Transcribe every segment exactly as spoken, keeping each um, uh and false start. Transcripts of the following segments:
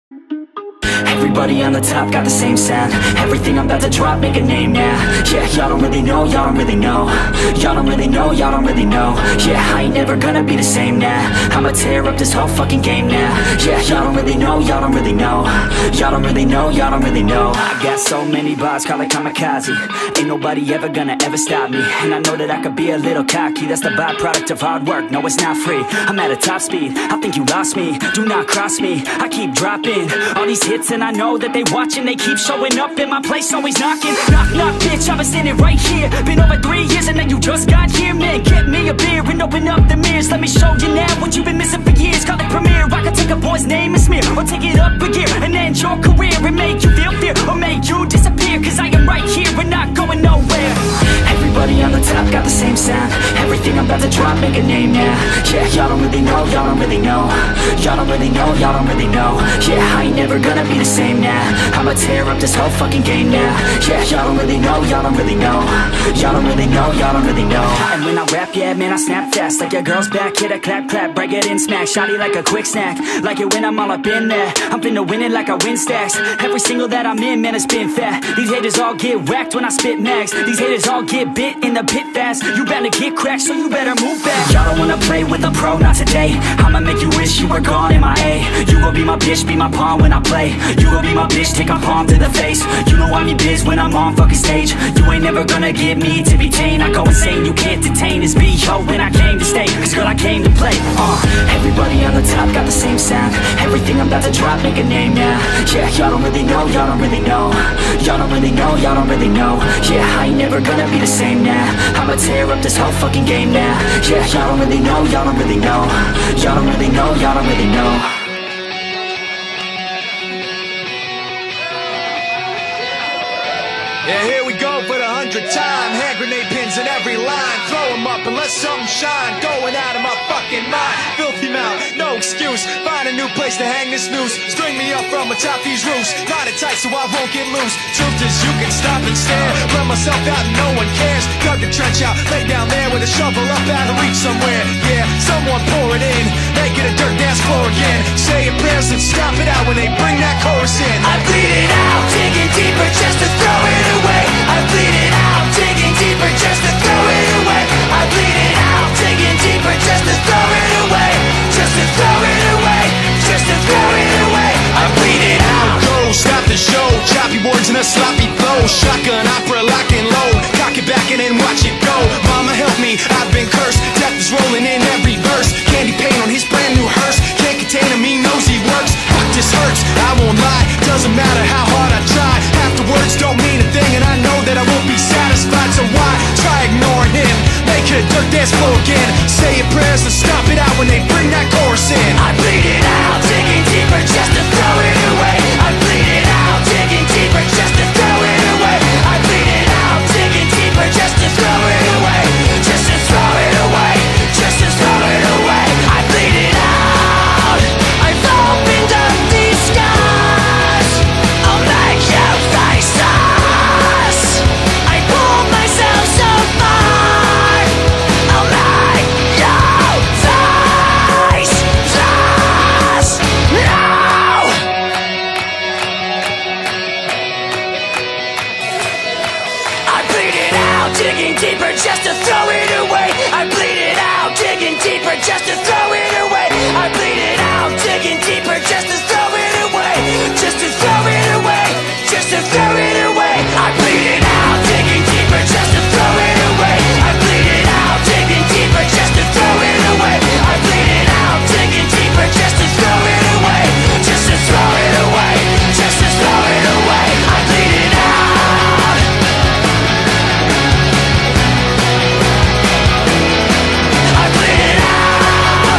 Everybody on the top got the same sound. Everything I'm about to drop, make a name now. Yeah, y'all don't really know, y'all don't really know. Y'all don't really know, y'all don't really know. Yeah, I ain't never gonna be the same now. I'ma tear up this whole fucking game now. Yeah, y'all don't really know, y'all don't really know. Y'all don't really know, y'all don't really know. I got so many bars, call it kamikaze. Ain't nobody ever gonna ever stop me. And I know that I could be a little cocky. That's the byproduct of hard work, no it's not free. I'm at a top speed, I think you lost me. Do not cross me, I keep dropping all these hits and I know that they watching. They keep showing up in my place, always knocking. Knock, knock, bitch, I've been standing right here. Been over three years and then you just got here. Man, get me a beer and open up the mirrors. Let me show you now what you've been missing for years. Call it premiere, I can take a boy's name and smear, or take it up a gear and end your career and make you feel fear, or make you disappear. Cause I am right here and not going nowhere. Everybody on the top got the same sound. Everything I'm about to drop, make a name now. Yeah, y'all don't really know, y'all don't really know. Y'all don't really know, y'all don't really know. Yeah, I ain't never gonna be the same now. I'ma tear up this whole fucking game now. Yeah, y'all don't really know, y'all don't really know. Y'all don't really know, y'all don't really know. And when I rap, yeah, man, I snap fast. Like your girl's back, hit a clap, clap, break it in, smack. Shotty like a quick snack, like it when I'm all up in there. I'm finna win it like I win stacks. Every single that I'm in, man, it's been fat. These haters all get whacked when I spit max. These haters all get bit in the pit fast. You better get cracked, so you better move back. Y'all don't wanna play with a pro, not today. I'ma make you wish you were gone in my A. You gon' be my bitch, be my pawn when I play. You gon' be my bitch, take my palm to the face. You know I'm in biz when I'm on fucking stage. You ain't never gonna get me to be tame. I go insane, you can't detain this B O when I came to stay. Cause girl, I came to play. Uh, everybody on the top got the same sound. Everything I'm about to drop, make a name now. Yeah, y'all don't really know, y'all don't really know. Y'all don't really know, y'all don't really know. Yeah, I ain't never gonna be the same now. I'ma tear up this whole fucking game now. Yeah, y'all don't really know, y'all don't really know. Y'all don't really know, y'all don't really know. Yeah, here we go for the hundredth time. Hand grenade pins in every line. Throw them up and let something shine. Going out of my fucking mind. Filthy mouth, no excuse. Find a new place to hang this noose. String me up from atop these roofs. Knot it tight so I won't get loose. Truth is you can stop and stare. Run myself out and no one cares. Dug the trench out, lay down there with a shovel up out of reach somewhere. Yeah, someone pour it in. Make it a dirt dance floor again. Saying prayers and stop it out when they bring that chorus in. I bleed it out, digging deeper just to throw it away. I bleed it out, digging deeper just to throw it away. I bleed it out, digging deeper just to throw it away. Just to throw it away, just to throw it away. I bleed it out. Go, stop the show, choppy words and a sloppy flow. Shotgun opera, lock and load. Cock it back and then watch it go. Mama help me, I've been cursed. Death is rolling in every verse. Candy paint on his brand new hearse. Can't contain him, he knows he works. Fuck, this hurts, I won't lie. Doesn't matter how hard I try. Half the words don't mean a thing, and I know that I won't be satisfied. So why try ignoring him? Make it a dirt dance floor again. Say your prayers and stop it out when they bring that chorus in. I bleed it out, digging deeper just to throw it away. I bleed it out, digging deeper just to throw it away. I bleed it out, digging deeper just to throw it away. Just to throw it away, just to throw it away. I bleed it out. I've opened up these scars. I'll make you face us. I pulled myself so far. I'll make you face us. No! I bleed it out, digging deeper just to throw it away. I bleed it out, digging deeper just to throw it away. I bleed it out, digging deeper just to throw it away. Just to throw it away, just to throw it away. I bleed it out, digging deeper just to throw it away. I bleed it out, digging deeper just to throw it away. I bleed it out, digging deeper just to throw it away. Just to throw it away, just to throw it away. I bleed it out. I bleed it out.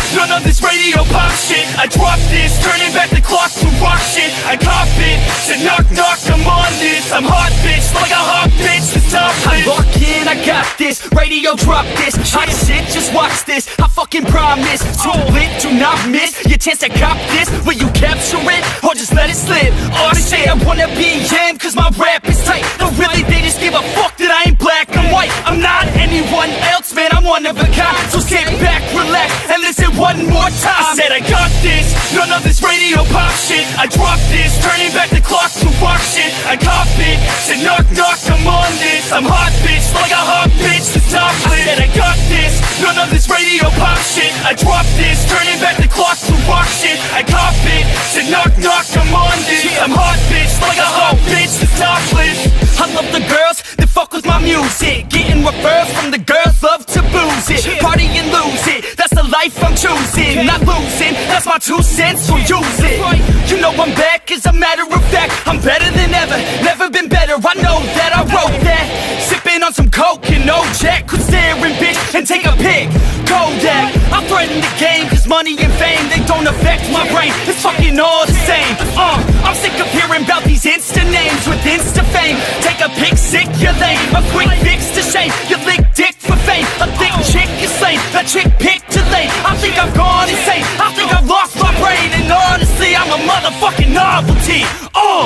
none of this radio pop shit. I drop this, turning back the clock to rock shit. I cop it, said knock knock, I'm on this. I'm hot bitch, like a hot bitch, the top I lock in, I got this, radio drop this. Hot shit, just watch this, I fucking promise. Too lit, do not miss your chance to cop this. Will you capture it, or just let it slip? Or they say I wanna be him, cause my rap is tight. No really, they just give a fuck that I ain't black and white. I'm not anyone else, man, I'm one of a kind. So sit back, relax, and listen one more time. I said I got this, none of this radio pop shit. I drop this, turning back the clock to rock shit. I cop it, said knock knock, I'm on this. I'm hot bitch, like a hot bitch, the top lit. I said I got this, none of this radio pop shit. I drop this, turning back the clock to rock shit. I cop it, said knock knock, I'm on this. I'm hot bitch, like a hot bitch, the top lit. I love the girls that fuck with my music, getting referrals from the girls love to booze it, party and lose it. That's the life I'm choosing, not losing. That's my two cents, so use it. You know I'm back, as a matter of fact. I'm better than ever, never been better. I know that I wrote that. Sipping on some coke and no jack. Quit staring, bitch, and take a pic. Kodak. I threaten the game, cause money and fame, they don't affect my brain. It's fucking all the same. Uh, I'm sick of hearing about these Insta names with Insta fame. Take a pic, sick, you're lame. A quick fix to shame. You lick dick for fame. A thick chick is lame. A chick picked too late. I think I've gone insane. I think I've lost my brain. And honestly, I'm a motherfucking novelty. Oh!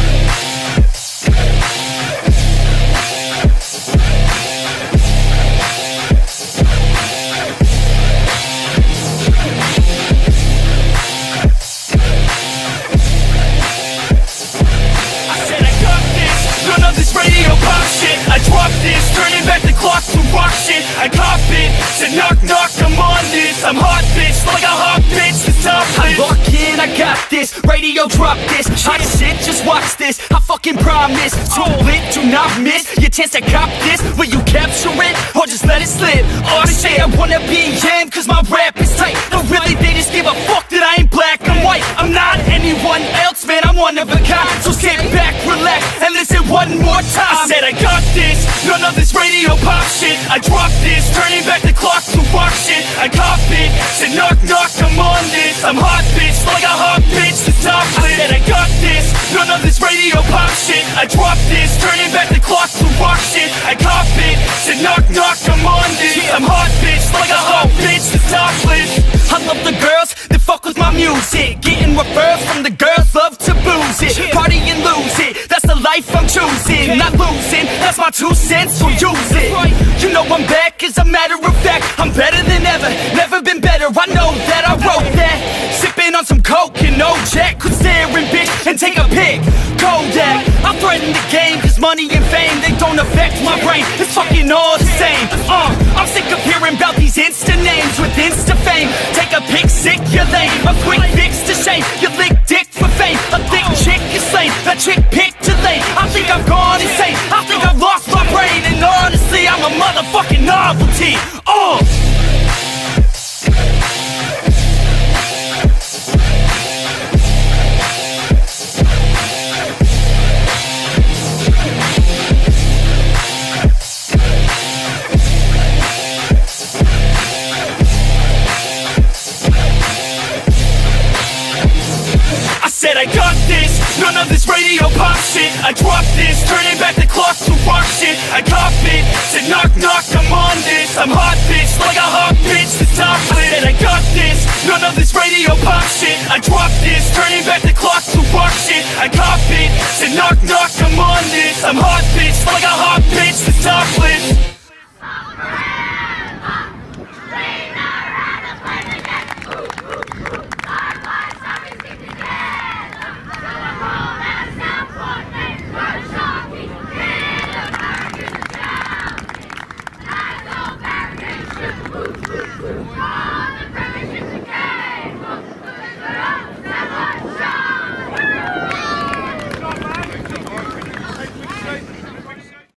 Radio pop shit, I drop this, turning back the clock to rock shit. I cop it, said knock knock, I'm on this. I'm hot bitch, like a hot bitch, the top lit. I lock in, I got this, radio drop this. Hot shit, just watch this, I fucking promise. Too lit, do not miss your chance to cop this. Will you capture it, or just let it slip? Or they say I wanna be him, cause my rap is tight. No really, they just give a fuck that I ain't black and white. I'm not anyone else, man, I'm one of a kind. So sit back, relax, and listen one more time. I said I got this, none of this radio pop shit. I drop this, turning back the clock to rock shit. I cop it, said knock knock, I'm on this. I'm hot bitch, like a hot bitch, the top lit. I said I got this, none of this radio pop shit. I drop this, turning back the clock to rock shit. I cop it, said knock knock, I'm on this. I'm hot bitch, like a hot bitch, the top lit. I love the girls that fuck with my music, getting referrals from the girls love to booze it, party and lose it. That's the life I'm choosing, not losing. That's my two cents, so use it. You know I'm back, as a matter of fact. I'm better than ever, never been better. I know that I wrote that. Sipping on some coke and no jack. Quit staring, bitch, and take a pic. Kodak. I threaten the game, cause money and fame, they don't affect my brain. It's fucking all the same. Uh, I'm sick of hearing about these Insta names with Insta fame. Take a pic, sick, you're lame. A quick fix to shame. You lick dick for fame. A thick chick is lame. A chick picked too late. I think I've gone insane. I think I've lost my brain. And honestly, I'm a motherfucking novelty. Oh! Said I got this, none of this radio pop shit. I drop this, turning back the clock to rock shit. I cop it, said knock knock, I'm on this. I'm hot bitch, like a hot bitch, the top lit. Said I got this, none of this radio pop shit. I drop this, turning back the clock to rock shit. I cop it, said knock knock.